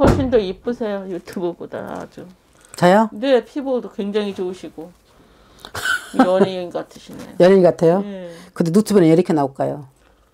훨씬 더 이쁘세요. 유튜브보다 아주. 저요? 네, 피부도 굉장히 좋으시고 연예인 같으시네요. 연예인 같아요? 네. 근데 유튜브는 이렇게 나올까요?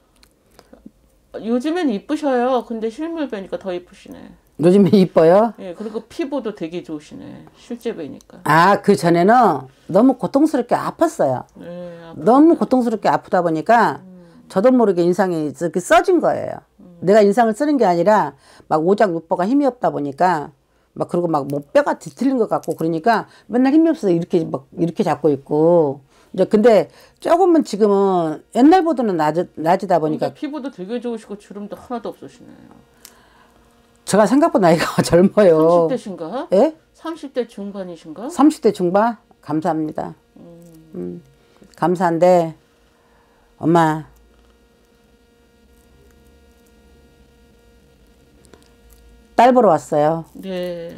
요즘엔 이쁘셔요. 근데 실물 뵈니까 더 이쁘시네. 요즘에 이뻐요? 예, 그리고 피부도 되게 좋으시네. 실제 뵈니까. 아, 그 전에는 너무 고통스럽게 아팠어요. 네, 너무 고통스럽게 아프다 보니까 저도 모르게 인상이 이렇게 써진 거예요. 내가 인상을 쓰는 게 아니라 막 오장육부가 힘이 없다 보니까 막 그리고 막 뭐 뼈가 뒤틀린 것 같고 그러니까 맨날 힘이 없어서 이렇게 막 이렇게 잡고 있고 이제 근데 조금은 지금은 옛날보다는 나아지다 보니까 피부도 되게 좋으시고 주름도 하나도 없으시네요. 제가 생각보다 나이가 젊어요. 30대신가? 예? 30대 중반이신가? 30대 중반? 감사합니다. 감사한데 엄마 딸 보러 왔어요. 네.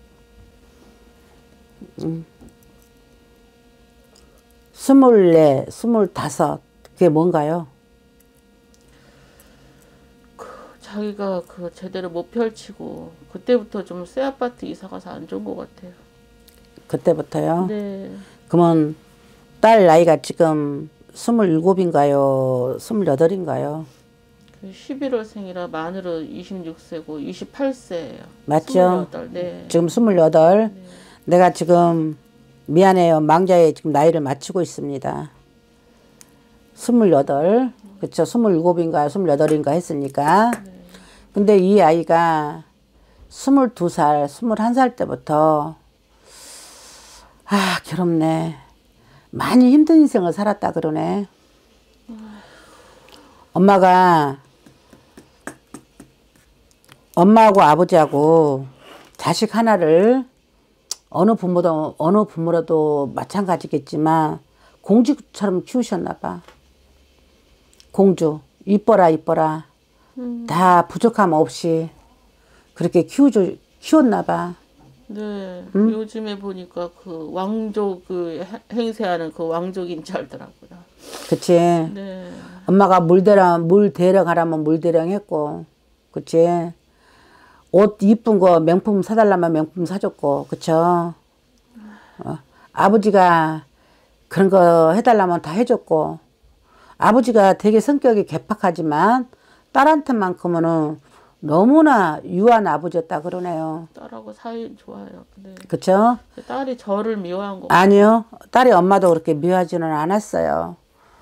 24, 25 그게 뭔가요? 자기가 그 제대로 못 펼치고 그때부터 좀 새 아파트 이사 가서 안 좋은 것 같아요. 그때부터요? 네. 그러면 딸 나이가 지금 27인가요? 28인가요? 그 11월생이라 만으로 26세고 28세예요. 맞죠? 28. 네. 지금 28. 네. 내가 지금 미안해요. 망자에 지금 나이를 맞추고 있습니다. 28. 그쵸? 27인가 28인가 했으니까. 네. 근데 이 아이가 22살, 21살 때부터 괴롭네. 많이 힘든 인생을 살았다 그러네. 엄마하고 아버지하고 자식 하나를 어느 부모라도 마찬가지겠지만 공주처럼 키우셨나 봐. 공주. 이뻐라 이뻐라. 다 부족함 없이 그렇게 키웠나 봐. 네. 요즘에 보니까 그 왕족 행세하는 그 왕족인 줄 알더라고요. 그치? 네. 엄마가 물 대령 하라면 물 대령 했고, 그치? 옷 이쁜 거 명품 사달라면 명품 사줬고, 그쵸? 아버지가 그런 거 해달라면 다 해줬고, 아버지가 되게 성격이 개팍하지만 딸한테만큼은 너무나 유한 아버지였다 그러네요. 딸하고 사이 좋아요. 네. 그쵸? 딸이 저를 미워한 거. 아니요. 딸이 엄마도 그렇게 미워하지는 않았어요.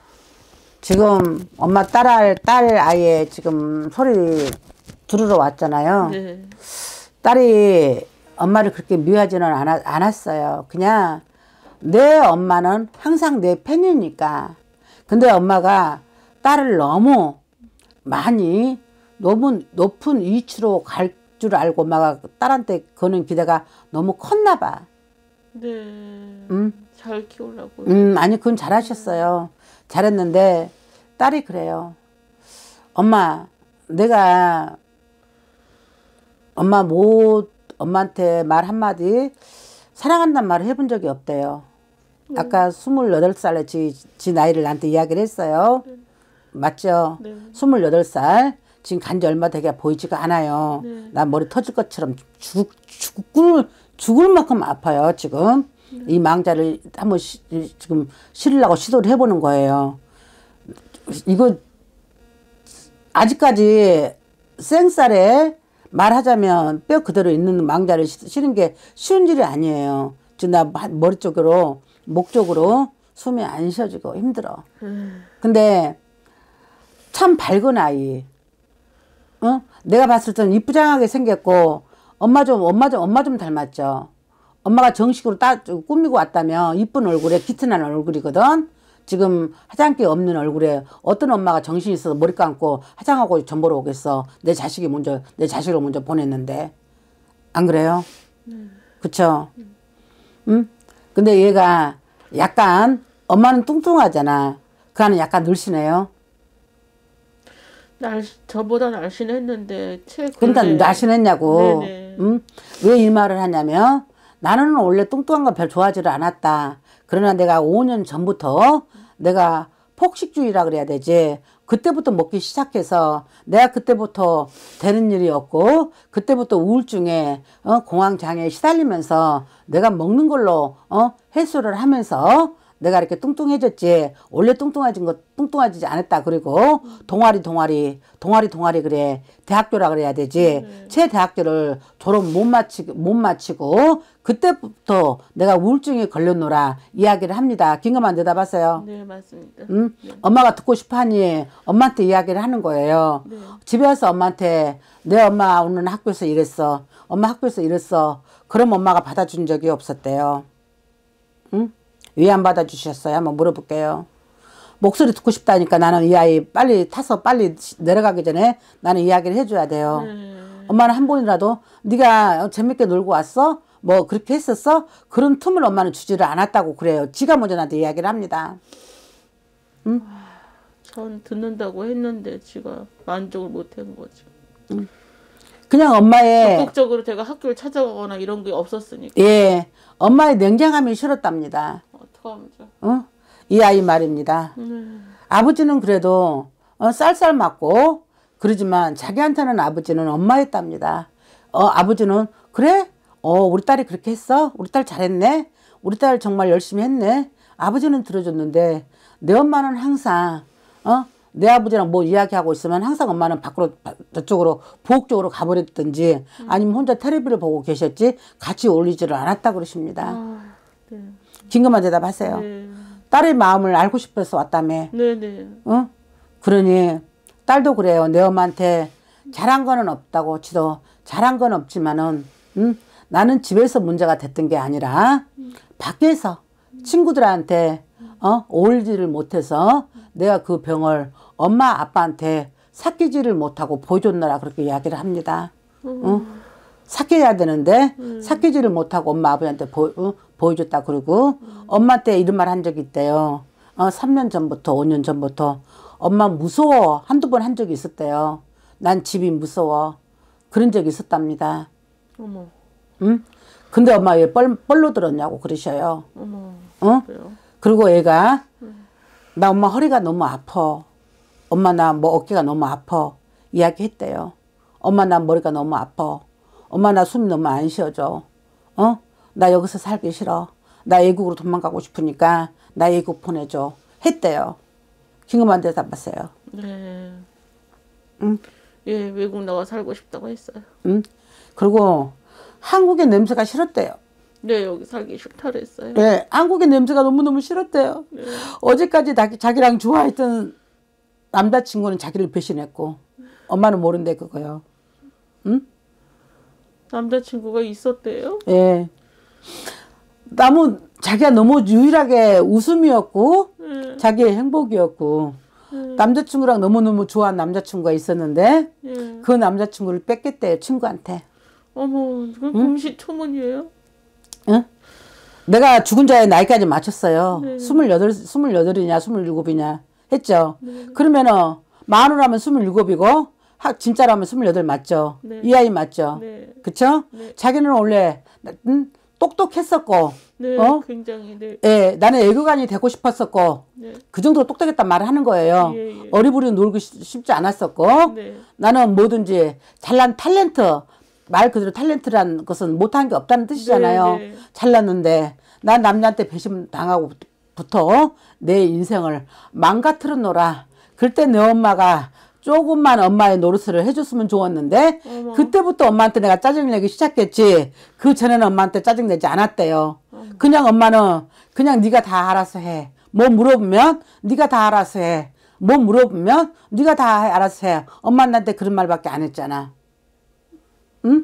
지금 엄마 딸 아이의 지금 소리 들으러 왔잖아요. 네. 딸이 엄마를 그렇게 미워하지는 않았어요. 그냥 내 엄마는 항상 내 팬이니까. 근데 엄마가 딸을 너무 높은 위치로 갈 줄 알고 엄마가 딸한테 거는 기대가 너무 컸나 봐. 네. 잘 키우려고. 아니 그건 잘하셨어요. 잘했는데 딸이 그래요. 엄마 내가 엄마한테 말 한마디 사랑한다는 말을 해본 적이 없대요. 아까 28살에 지 나이를 나한테 이야기를 했어요. 네. 맞죠? 네. 28살. 지금 간지 얼마 되게 보이지가 않아요. 네. 나 머리 터질 것처럼 죽을 만큼 아파요, 지금. 네. 이 망자를 한번 지금 실으려고 시도를 해보는 거예요. 이거, 아직까지 생쌀에 말하자면 뼈 그대로 있는 망자를 실은 게 쉬운 일이 아니에요. 지금 나 머리 쪽으로, 목 쪽으로 숨이 안 쉬어지고 힘들어. 근데 참 밝은 아이. 내가 봤을 때는 이쁘장하게 생겼고 엄마 좀 닮았죠. 엄마가 정식으로 꾸미고 왔다면 이쁜 얼굴에 기특한 얼굴이거든. 지금 화장기 없는 얼굴에 어떤 엄마가 정신이 있어서 머리 감고 화장하고 전 보러 오겠어. 내 자식을 먼저 보냈는데. 안 그래요? 그쵸? 응? 근데 얘가 약간 엄마는 뚱뚱하잖아. 그 안은 약간 늘씬해요. 저보다 날씬했는데 그러니까 날씬했냐고. 응? 왜 이 말을 하냐면 나는 원래 뚱뚱한 거 별 좋아하지를 않았다. 그러나 내가 5년 전부터 내가 폭식주의라 그래야 되지. 그때부터 먹기 시작해서 내가 그때부터 되는 일이 없고 그때부터 우울증에 공황장애에 시달리면서 내가 먹는 걸로 해소를 하면서 내가 이렇게 뚱뚱해졌지. 원래 뚱뚱하지 않았다. 그리고 동아리 그래. 대학교라 그래야 되지. 최대학교를 졸업 못 마치고 그때부터 내가 우울증에 걸렸노라 이야기를 합니다. 긴가만 대답하세요. 네, 맞습니다. 응? 네. 엄마가 듣고 싶어 하니 엄마한테 이야기를 하는 거예요. 네. 집에 와서 엄마한테 내 엄마 오늘 학교에서 이랬어. 엄마 학교에서 이랬어. 그럼 엄마가 받아준 적이 없었대요. 응? 왜 안 받아주셨어요? 한번 물어볼게요. 목소리 듣고 싶다니까 나는 이 아이 빨리 타서 빨리 내려가기 전에 나는 이야기를 해줘야 돼요. 엄마는 한 번이라도 네가 재밌게 놀고 왔어? 뭐 그렇게 했었어? 그런 틈을 엄마는 주지를 않았다고 그래요. 지가 먼저 나한테 이야기를 합니다. 응? 전 듣는다고 했는데 지가 만족을 못한 거죠. 응. 그냥 엄마의 적극적으로 제가 학교를 찾아가거나 이런 게 없었으니까. 예, 엄마의 냉정함이 싫었답니다. 어떡하죠? 이 아이 말입니다. 아버지는 그래도 쌀쌀 맞고 그러지만 자기한테는 아버지는 엄마였답니다. 아버지는 그래? 우리 딸이 그렇게 했어? 우리 딸 잘했네? 우리 딸 정말 열심히 했네? 아버지는 들어줬는데 내 엄마는 항상 내 아버지랑 뭐 이야기하고 있으면 항상 엄마는 밖으로 저쪽으로 부엌 쪽으로 가버렸든지 아니면 혼자 텔레비를 보고 계셨지 같이 어울리지를 않았다 그러십니다. 네. 긴급한 대답하세요. 네. 딸의 마음을 알고 싶어서 왔다며. 네네. 그러니 딸도 그래요. 내 엄마한테 잘한 거는 없다고 지도 잘한 건 없지만은 나는 집에서 문제가 됐던 게 아니라 밖에서 친구들한테 어울리지를 못해서 내가 그 병을 엄마 아빠한테 삭히지를 못하고 보여줬느라 그렇게 이야기를 합니다. 삭혀야 되는데 삭히지를 못하고 엄마 아버지한테 보여줬다. 그러고 엄마한테 이런 말 한 적이 있대요. 3년 전부터 5년 전부터 엄마 무서워 한두 번 한 적이 있었대요. 난 집이 무서워. 그런 적이 있었답니다. 어머. 응? 근데 엄마 왜 뻘로 들었냐고 그러셔요. 어머. 그래요? 그리고 애가 나 엄마 허리가 너무 아파. 엄마 나 뭐 어깨가 너무 아파. 이야기했대요. 엄마 나 머리가 너무 아파. 엄마 나 숨이 너무 안 쉬어져. 나 여기서 살기 싫어. 나 외국으로 도망가고 싶으니까 나 외국 보내줘. 했대요. 긴급한 대답하세요. 네. 응? 예, 외국 나가 살고 싶다고 했어요. 응? 그리고 한국의 냄새가 싫었대요. 네, 여기 살기 싫다 그랬어요. 네, 한국의 냄새가 너무너무 싫었대요. 네. 어제까지 자기랑 좋아했던 남자친구는 자기를 배신했고 엄마는 모른대 그거요. 응? 남자친구가 있었대요? 예. 자기가 너무 유일하게 웃음이었고 자기의 행복이었고 남자친구랑 너무너무 좋아하는 남자친구가 있었는데 그 남자친구를 뺏겼대요. 친구한테. 어머, 그 금시초문이에요? 응? 내가 죽은 자의 나이까지 맞췄어요. 28이냐 27이냐 했죠. 그러면은 만으로 하면 27이고 진짜로 하면 28 맞죠. 네. 이 아이 맞죠. 네. 그쵸? 네. 자기는 원래 똑똑했었고 네, 굉장히. 네. 예, 나는 애교관이 되고 싶었었고 네. 그 정도로 똑똑했단 말을 하는 거예요. 예. 어리부리 놀고 싶지 않았었고 네. 나는 뭐든지 잘난 탤런트 말 그대로 탤런트란 것은 못한 게 없다는 뜻이잖아요. 네. 잘났는데 난 남자한테 배신 당하고부터 내 인생을 망가뜨렸노라. 그때 내 엄마가 조금만 엄마의 노릇을 해줬으면 좋았는데 어머. 그때부터 엄마한테 내가 짜증내기 시작했지. 그 전에는 엄마한테 짜증내지 않았대요. 그냥 엄마는 그냥 네가 다 알아서 해. 뭐 물어보면 네가 다 알아서 해. 뭐 물어보면 네가 다 알아서 해. 엄마는 나한테 그런 말밖에 안 했잖아. 응?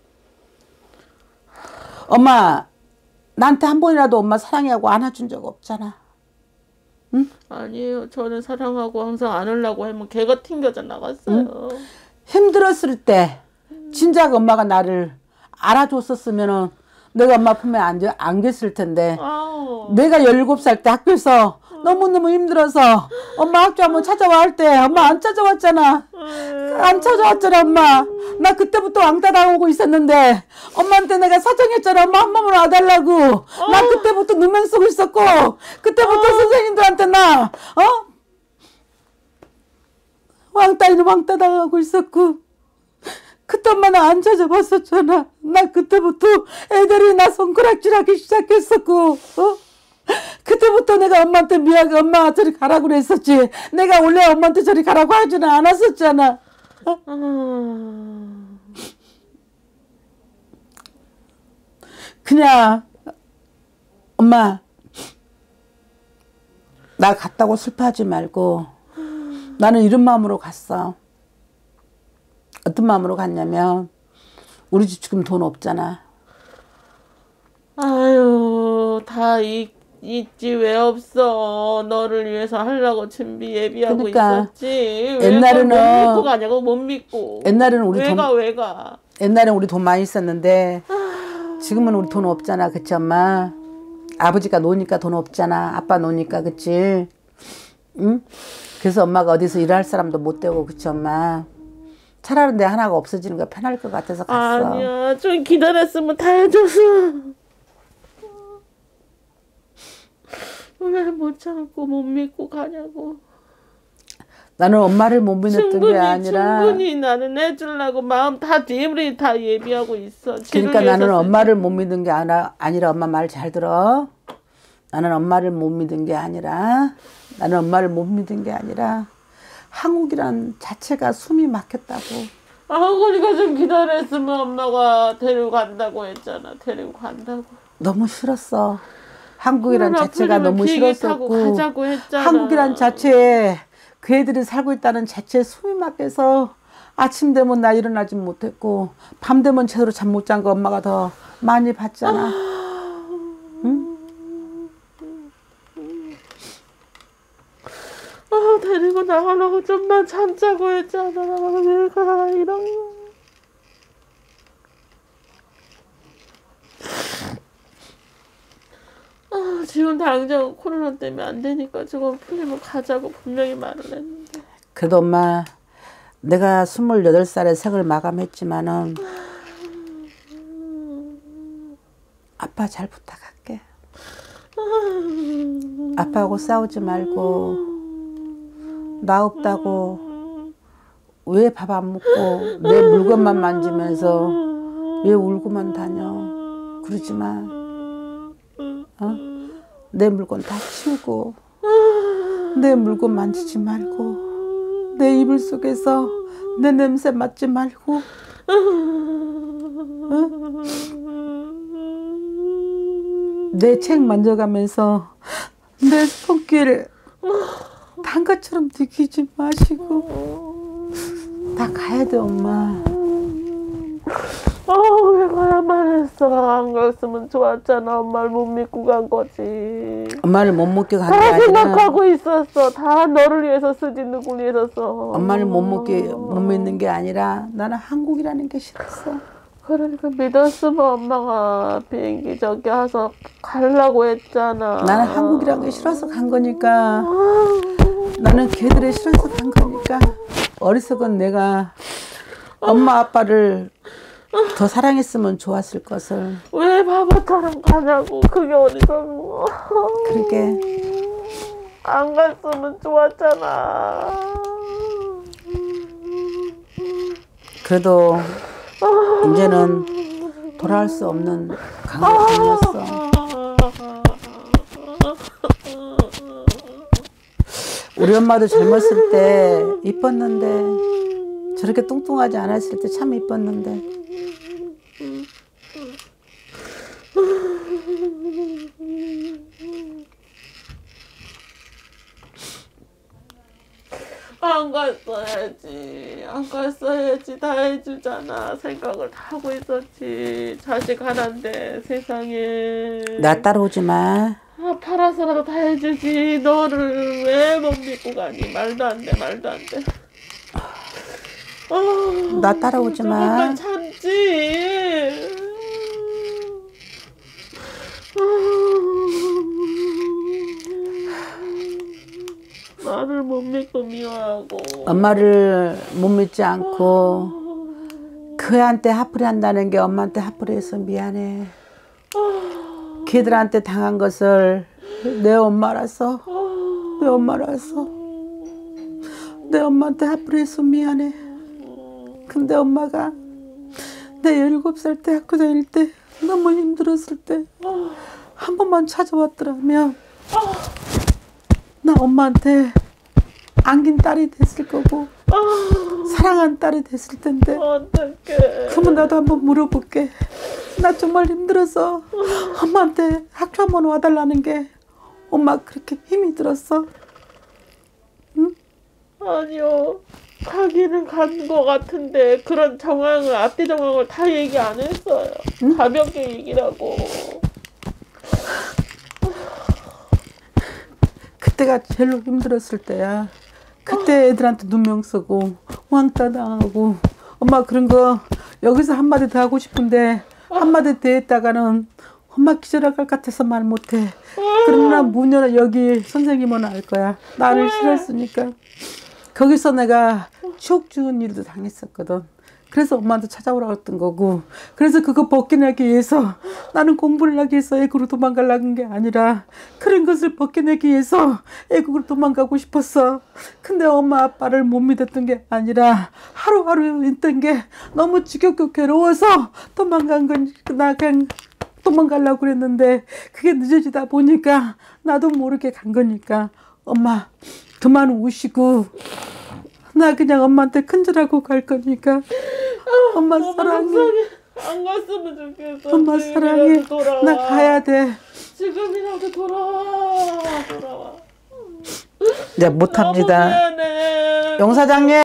엄마 나한테 한 번이라도 엄마 사랑해하고 안아준 적 없잖아. 응? 아니에요. 저는 사랑하고 항상 안으려고 하면 걔가 튕겨져 나갔어요. 힘들었을 때 진작 엄마가 나를 알아줬었으면은 내가 엄마 품에 안겼을 텐데 아우. 내가 17살 때 학교에서 너무너무 힘들어서 엄마 학교 한번 찾아와 할 때 엄마 안 찾아왔잖아. 안 찾아왔잖아 엄마. 나 그때부터 왕따 당하고 있었는데 엄마한테 내가 사정했잖아. 엄마 한 번만 와달라고. 나 그때부터 누명 쓰고 있었고 그때부터 선생님들한테 나 왕따이는 왕따 당하고 있었고 그때 엄마 나 안 찾아봤었잖아. 나 그때부터 애들이 나 손가락질하기 시작했었고 그때부터 내가 엄마한테 미안해 엄마 저리 가라고 그랬었지. 내가 원래 엄마한테 저리 가라고 하지는 않았었잖아. 그냥 엄마 나 갔다고 슬퍼하지 말고 나는 이런 마음으로 갔어. 어떤 마음으로 갔냐면 우리 집 지금 돈 없잖아. 아유 다 있지 왜 없어. 너를 위해서 하려고 준비 예비하고 그러니까 있었지. 왜 옛날에는 못 믿고 가냐고. 못 믿고. 옛날에는 우리 왜가 옛날에는 우리 돈 많이 있었는데 지금은 우리 돈 없잖아. 그치 엄마? 아버지가 노니까 돈 없잖아. 아빠 노니까 그치? 응? 그래서 엄마가 어디서 일할 사람도 못 되고 그치 엄마? 차라리 내 하나가 없어지는 게 편할 것 같아서 갔어. 아니야 좀 기다렸으면 다 해줘서. 왜 못 참고 못 믿고 가냐고. 나는 엄마를 못 믿었던 게 아니라 충분히 나는 해주려고 마음 다 뒤에 다 예비하고 있어. 그러니까 나는 엄마를 못 믿은 게 아니라 엄마 말 잘 들어. 나는 엄마를 못 믿은 게 아니라 한국이란 자체가 숨이 막혔다고. 그러니까 좀 기다렸으면 엄마가 데리고 간다고 했잖아. 데리고 간다고. 너무 싫었어. 한국이란 자체가 너무 싫었었고 가자고 했잖아. 한국이란 자체에 그 애들이 살고 있다는 자체에 숨이 막혀서 아침 되면 나 일어나지 못했고 밤 되면 제대로 잠 못 잔 거 엄마가 더 많이 봤잖아. 응? 데리고 나가려고 좀만 참자고 했잖아. 내가 이런 거. 지금 당장 코로나 때문에 안 되니까 저건 풀리면 가자고 분명히 말을 했는데. 그래도 엄마 내가 28살에 생을 마감했지만은 아빠 잘 부탁할게. 아빠하고 싸우지 말고 나 없다고 왜 밥 안 먹고 내 물건만 만지면서 왜 울고만 다녀. 그러지 마. 내 물건 다 치우고 내 물건 만지지 말고 내 이불 속에서 내 냄새 맡지 말고 내 책 만져가면서 내 손길 단 것처럼 느끼지 마시고 다 가야 돼 엄마. 왜 가야만 했어. 안 갔으면 좋았잖아. 엄마를 못 믿고 간 거지. 엄마를 못 믿게 간 게 다 아니라 생각하고 있었어. 다 너를 위해서 쓰지 누굴 위해서 써. 엄마를 못 믿는 게 아니라 나는 한국이라는 게 싫었어. 그러니까 믿었으면 엄마가 비행기 저기 와서 가려고 했잖아. 나는 한국이라는 게 싫어서 간 거니까. 나는 걔들이 싫어서 간 거니까. 어리석은 내가 엄마 아빠를 더 사랑했으면 좋았을 것을. 왜 바보처럼 가냐고. 그게 어디서. 그러게. 안 갔으면 좋았잖아. 그래도 이제는 돌아올 수 없는 강도였어. 우리 엄마도 젊었을 때 이뻤는데 저렇게 뚱뚱하지 않았을 때 참 이뻤는데. 안 갔어야지. 다 해주잖아. 생각을 다 하고 있었지. 자식 하나인데 세상에. 나 따라오지 마. 팔아서라도 다 해주지. 너를 왜 못 믿고 가니. 말도 안 돼. 나 따라오지 마. 조금만 참지. 나를 못 믿고 미워하고. 엄마를 못 믿지 않고 그 애한테 화풀이 한다는 게 엄마한테 화풀이해서 미안해. 걔들한테 당한 것을 내 엄마라서 내 엄마한테 화풀이해서 미안해. 근데 엄마가 내 17살 때 학교 다닐 때 너무 힘들었을 때 한 번만 찾아왔더라면 나 엄마한테 안긴 딸이 됐을 거고 사랑한 딸이 됐을 텐데. 어떡해. 그러면 나도 한번 물어볼게. 나 정말 힘들어서 엄마한테 학교 한번 와달라는 게 엄마 그렇게 힘이 들었어? 응? 아니요. 가기는 간 거 같은데 그런 정황을 앞뒤 정황을 다 얘기 안 했어요. 응? 가볍게 얘기라고. 그때가 제일 힘들었을 때야. 그때 애들한테 누명 쓰고 왕따 당하고 엄마 그런 거 여기서 한마디 더 하고 싶은데 한마디 더 했다가는 엄마 기절할 것 같아서 말 못해. 그러나 무녀는 여기 선생님은 알 거야. 나를 싫었으니까. 거기서 내가 추억 주는 일도 당했었거든. 그래서 엄마한테 찾아오라고 했던 거고. 그래서 그거 벗겨내기 위해서 나는 공부를 하기 위해서 애국으로 도망가려는 게 아니라 그런 것을 벗겨내기 위해서 애국으로 도망가고 싶었어. 근데 엄마 아빠를 못 믿었던 게 아니라 하루하루 있던 게 너무 지겹고 괴로워서 도망간 건 나 그냥 도망가려고 그랬는데 그게 늦어지다 보니까 나도 모르게 간 거니까 엄마 그만 우시고 나 그냥 엄마한테 큰절하고 갈 거니까 엄마 사랑해. 안 갔으면 좋겠어. 엄마 사랑해. 돌아와. 나 가야 돼. 지금이라도 돌아와. 네, 못합니다. 너무 미안해. 용 사장님.